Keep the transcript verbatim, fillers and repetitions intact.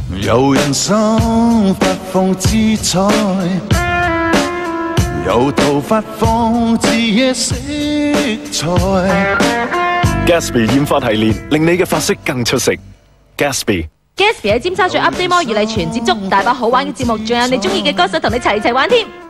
有人生發放姿彩，有頭發放自野色彩。 Gatsby 染髮系列令你嘅髮色更出色。Gatsby。 Gatsby 喺尖沙咀 Update Mall 越麗泉接觸大把好玩嘅節目，仲有你中意嘅歌手同你齊齊玩添。